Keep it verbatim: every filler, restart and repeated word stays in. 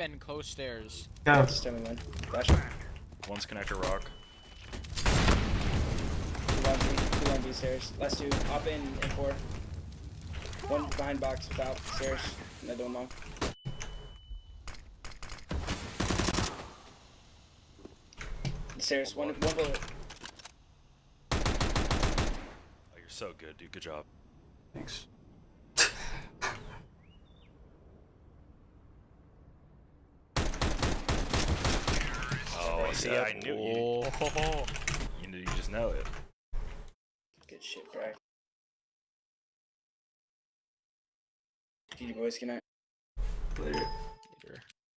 and close stairs. Go. Just tell me when. Flash. One's connector rock. Two on B, two on B stairs. Last two. Hop in and four. One behind box without stairs. Another one long. Stairs. One. One bullet. Oh, you're so good, dude. Good job. Thanks. Oh, see, I knew you. Oh. You knew. You just know it. Good shit, bro. G G boys, good night. Later.